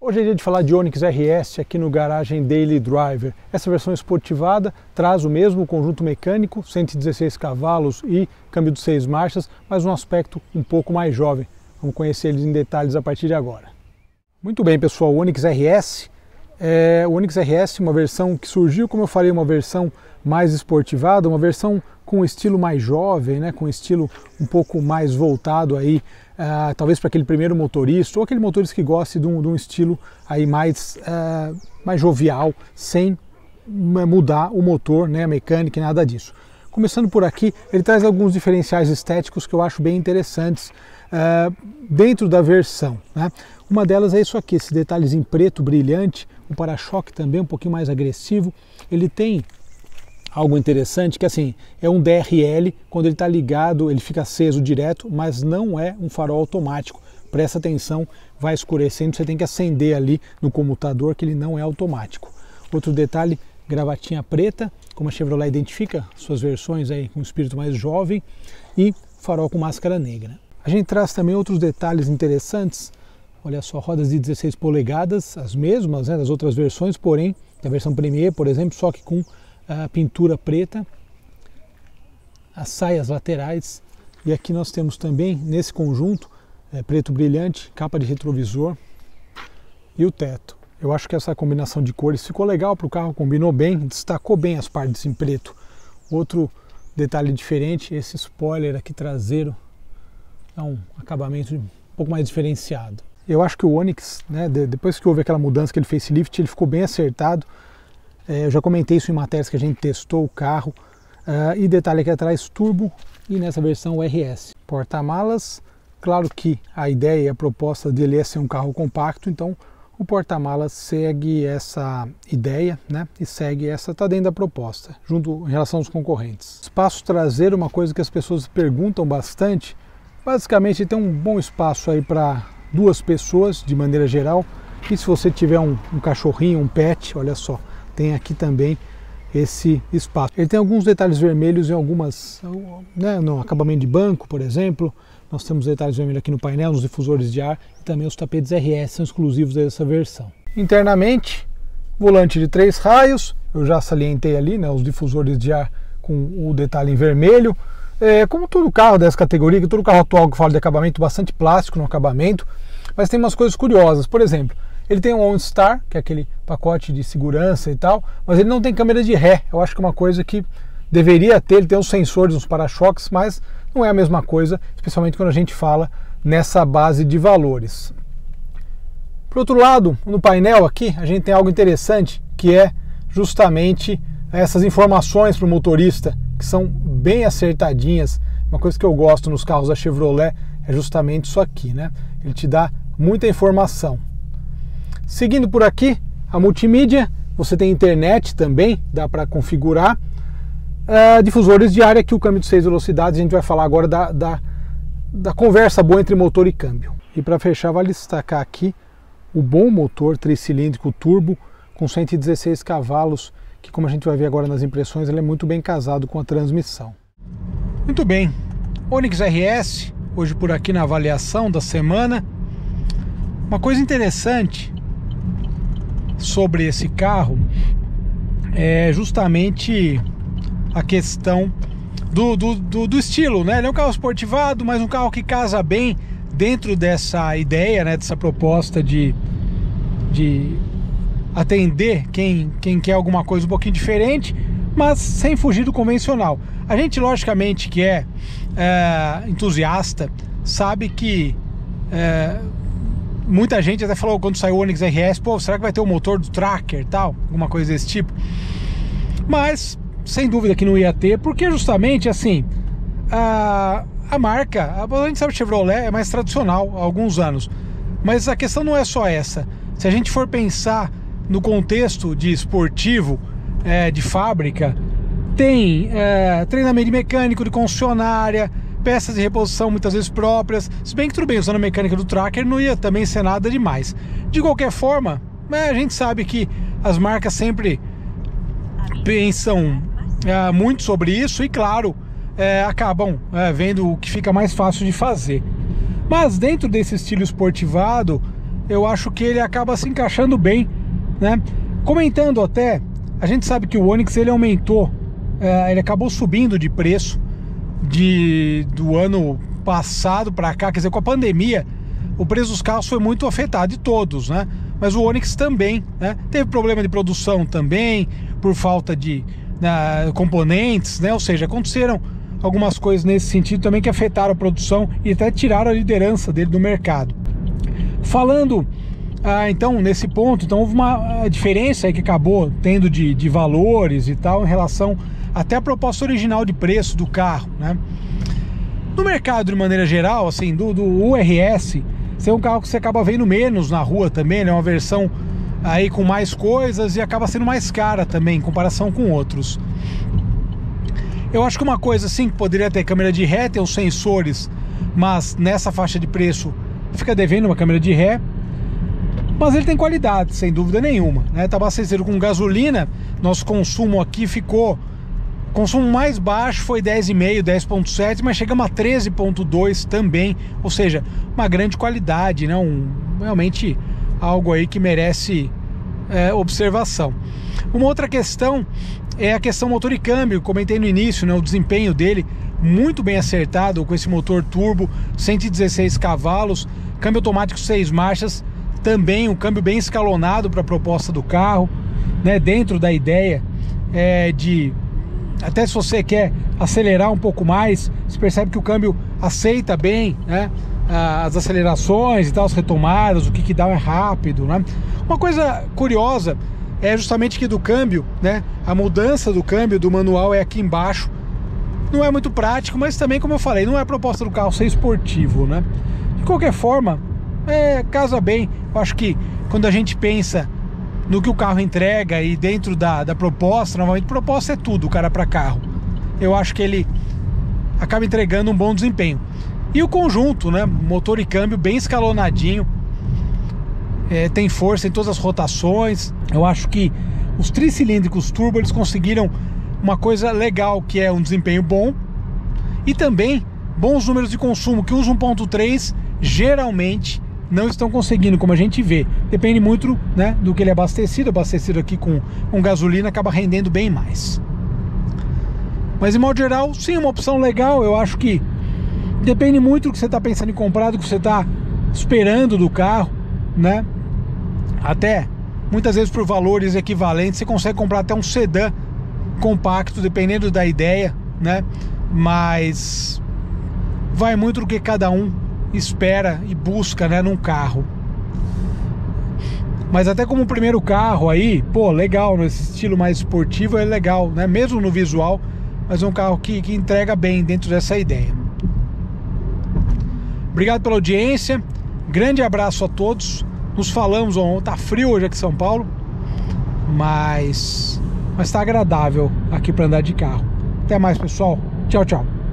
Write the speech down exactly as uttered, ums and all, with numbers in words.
Hoje é dia de falar de Onix R S aqui no Garagem Daily Driver. Essa versão esportivada traz o mesmo conjunto mecânico, cento e dezesseis cavalos e câmbio de seis marchas, mas um aspecto um pouco mais jovem. Vamos conhecer eles em detalhes a partir de agora. Muito bem, pessoal, o Onix R S é o Onix R S, uma versão que surgiu, como eu falei, uma versão mais esportivada, uma versão com um estilo mais jovem, né, com um estilo um pouco mais voltado aí, uh, talvez para aquele primeiro motorista, ou aquele motorista que goste de um, de um estilo aí mais, uh, mais jovial, sem mudar o motor, né, a mecânica e nada disso. Começando por aqui, ele traz alguns diferenciais estéticos que eu acho bem interessantes uh, dentro da versão, né? Uma delas é isso aqui, esse detalhes em preto brilhante, o para-choque também um pouquinho mais agressivo. Ele tem algo interessante que assim, é um D R L, quando ele está ligado ele fica aceso direto, mas não é um farol automático. Presta atenção, vai escurecendo, você tem que acender ali no comutador que ele não é automático. Outro detalhe, gravatinha preta, como a Chevrolet identifica suas versões aí com um espírito mais jovem, e farol com máscara negra. A gente traz também outros detalhes interessantes. Olha só, rodas de dezesseis polegadas, as mesmas, né, das outras versões, porém, da versão Premier, por exemplo, só que com a pintura preta, as saias laterais, e aqui nós temos também, nesse conjunto, é, preto brilhante, capa de retrovisor e o teto. Eu acho que essa combinação de cores ficou legal para o carro, combinou bem, destacou bem as partes em preto. Outro detalhe diferente, esse spoiler aqui traseiro, é um acabamento um pouco mais diferenciado. Eu acho que o Onix, né, depois que houve aquela mudança, aquele facelift, ele ficou bem acertado. É, eu já comentei isso em matérias que a gente testou o carro. Uh, e detalhe aqui atrás, turbo, e nessa versão o R S. Porta-malas, claro que a ideia e a proposta dele é ser um carro compacto, então o porta-malas segue essa ideia, né? E segue essa, está dentro da proposta, junto em relação aos concorrentes. Espaço traseiro, uma coisa que as pessoas perguntam bastante. Basicamente tem um bom espaço aí para duas pessoas, de maneira geral. E se você tiver um, um cachorrinho, um pet, olha só, tem aqui também esse espaço. Ele tem alguns detalhes vermelhos em algumas, né, no acabamento de banco, por exemplo. Nós temos detalhes vermelhos aqui no painel, nos difusores de ar, e também os tapetes R S são exclusivos dessa versão. Internamente, volante de três raios, eu já salientei ali, né, os difusores de ar com o detalhe em vermelho. É, como todo carro dessa categoria, todo carro atual que fala de acabamento, bastante plástico no acabamento, mas tem umas coisas curiosas. Por exemplo, ele tem um OnStar, que é aquele pacote de segurança e tal, mas ele não tem câmera de ré. Eu acho que é uma coisa que deveria ter. Ele tem os sensores nos para-choques, mas não é a mesma coisa, especialmente quando a gente fala nessa base de valores. Por outro lado, no painel aqui, a gente tem algo interessante, que é justamente essas informações para o motorista, que são bem acertadinhas. Uma coisa que eu gosto nos carros da Chevrolet é justamente isso aqui, né? Ele te dá muita informação. Seguindo por aqui, a multimídia, você tem internet também, dá para configurar. Uh, difusores de ar, aqui o câmbio de seis velocidades, a gente vai falar agora da, da, da conversa boa entre motor e câmbio. E para fechar, vale destacar aqui o bom motor tricilíndrico turbo com cento e dezesseis cavalos, que como a gente vai ver agora nas impressões, ele é muito bem casado com a transmissão. Muito bem, Onix R S, hoje por aqui na avaliação da semana. Uma coisa interessante sobre esse carro é justamente a questão do, do, do, do estilo, né? Ele é um carro esportivado, mas um carro que casa bem dentro dessa ideia, né? Dessa proposta de, de atender quem, quem quer alguma coisa um pouquinho diferente, mas sem fugir do convencional. A gente, logicamente, que é, é entusiasta, sabe que é, muita gente até falou quando saiu o Onix R S, pô, será que vai ter o motor do Tracker e tal? Alguma coisa desse tipo. Mas, sem dúvida que não ia ter, porque justamente assim, a, a marca, a gente sabe que Chevrolet é mais tradicional há alguns anos, mas a questão não é só essa. Se a gente for pensar no contexto de esportivo, é, de fábrica, tem é, treinamento de mecânico, de concessionária, peças de reposição muitas vezes próprias, se bem que tudo bem, usando a mecânica do Tracker não ia também ser nada demais. De qualquer forma, é, a gente sabe que as marcas sempre pensam é, muito sobre isso e claro, é, acabam é, vendo o que fica mais fácil de fazer. Mas dentro desse estilo esportivado, eu acho que ele acaba se encaixando bem, né? Comentando até, a gente sabe que o Onix ele aumentou, é, ele acabou subindo de preço de, do ano passado para cá, quer dizer, com a pandemia, o preço dos carros foi muito afetado, de todos, né? Mas o Onix também, né? Teve problema de produção também, por falta de né, componentes, né? Ou seja, aconteceram algumas coisas nesse sentido também que afetaram a produção e até tiraram a liderança dele do mercado. Falando, ah, então, nesse ponto, então houve uma diferença aí que acabou tendo de, de valores e tal, em relação até a proposta original de preço do carro, né? No mercado, de maneira geral, assim, do, do U R S, esse é um carro que você acaba vendo menos na rua também, né? Uma versão aí com mais coisas e acaba sendo mais cara também, em comparação com outros. Eu acho que uma coisa assim, que poderia ter câmera de ré, tem os sensores, mas nessa faixa de preço fica devendo uma câmera de ré. Mas ele tem qualidade, sem dúvida nenhuma, né? Tá abastecido com gasolina, nosso consumo aqui ficou... O consumo mais baixo foi dez vírgula cinco, dez vírgula sete, mas chegamos a treze vírgula dois também, ou seja, uma grande qualidade, né? Um, realmente algo aí que merece é, observação. Uma outra questão é a questão motor e câmbio, comentei no início, né? O desempenho dele muito bem acertado com esse motor turbo, cento e dezesseis cavalos, câmbio automático seis marchas, também um câmbio bem escalonado para a proposta do carro, né? Dentro da ideia é, de... Até se você quer acelerar um pouco mais, você percebe que o câmbio aceita bem, né? As acelerações e tal, as retomadas, o que que dá é rápido, né? Uma coisa curiosa é justamente que do câmbio, né? A mudança do câmbio do manual é aqui embaixo. Não é muito prático, mas também, como eu falei, não é a proposta do carro ser esportivo, né? De qualquer forma, é, casa bem. Eu acho que quando a gente pensa no que o carro entrega e dentro da, da proposta, normalmente proposta é tudo, cara, para carro. Eu acho que ele acaba entregando um bom desempenho. E o conjunto, né? Motor e câmbio bem escalonadinho. É, tem força em todas as rotações. Eu acho que os tricilíndricos turbo eles conseguiram uma coisa legal, que é um desempenho bom e também bons números de consumo, que os um ponto três geralmente não estão conseguindo, como a gente vê. Depende muito, né, do que ele é abastecido. Abastecido aqui com, com gasolina acaba rendendo bem mais. Mas, em modo geral, sim, uma opção legal. Eu acho que depende muito do que você está pensando em comprar, do que você está esperando do carro, né? Até, muitas vezes, por valores equivalentes, você consegue comprar até um sedã compacto, dependendo da ideia, né? Mas vai muito do que cada um espera e busca, né, num carro. Mas até como primeiro carro aí, pô, legal, nesse estilo mais esportivo é legal, né? Mesmo no visual, mas é um carro que, que entrega bem dentro dessa ideia. Obrigado pela audiência, grande abraço a todos. Nos falamos, ó, tá frio hoje aqui em São Paulo, mas mas tá agradável aqui para andar de carro. Até mais, pessoal. Tchau, tchau.